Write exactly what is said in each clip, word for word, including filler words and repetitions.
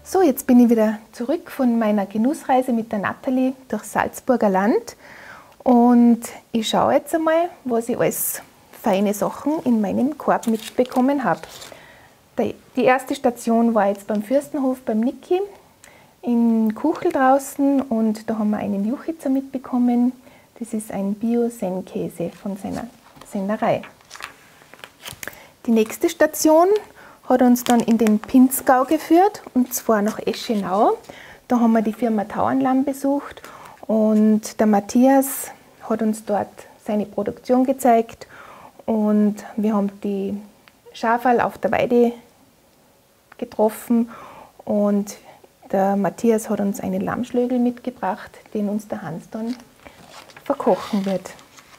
So, jetzt bin ich wieder zurück von meiner Genussreise mit der Nathalie durchs Salzburger Land und ich schaue jetzt einmal, was ich alles feine Sachen in meinem Korb mitbekommen habe. Die erste Station war jetzt beim Fürstenhof beim Niki in Kuchel draußen und da haben wir einen Juchitzer mitbekommen. Das ist ein Bio-Senn-Käse von seiner Sennerei. Die nächste Station hat uns dann in den Pinzgau geführt, und zwar nach Eschenau. Da haben wir die Firma Tauernlamm besucht und der Matthias hat uns dort seine Produktion gezeigt und wir haben die Schaferl auf der Weide getroffen und der Matthias hat uns einen Lammschlögel mitgebracht, den uns der Hans dann verkochen wird.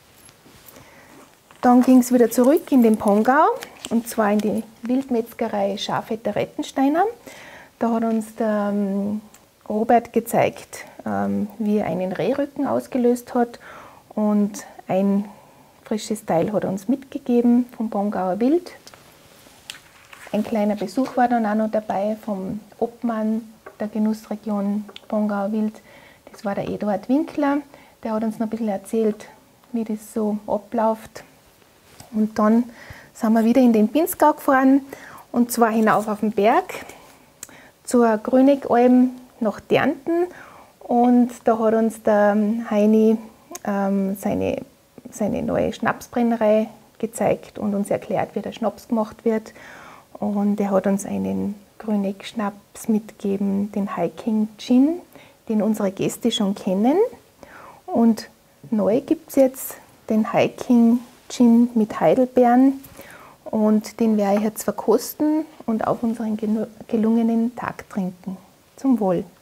Dann ging es wieder zurück in den Pongau, und zwar in die Wildmetzgerei Schafetter Rettensteiner. Da hat uns der ähm, Robert gezeigt, ähm, wie er einen Rehrücken ausgelöst hat, und ein frisches Teil hat er uns mitgegeben vom Pongauer Wild. Ein kleiner Besuch war dann auch noch dabei vom Obmann der Genussregion Pongauer Wild. Das war der Eduard Winkler, der hat uns noch ein bisschen erzählt, wie das so abläuft. Und dann sind wir wieder in den Pinzgau gefahren, und zwar hinauf auf den Berg zur Grüneggalm nach Dernten. Und da hat uns der Heini ähm, seine, seine neue Schnapsbrennerei gezeigt und uns erklärt, wie der Schnaps gemacht wird. Und er hat uns einen Grünegg-Schnaps mitgegeben, den Hiking Gin, den unsere Gäste schon kennen. Und neu gibt es jetzt den Hiking Gin mit Heidelbeeren, und den werde ich jetzt verkosten und auf unseren gelungenen Tag trinken. Zum Wohl!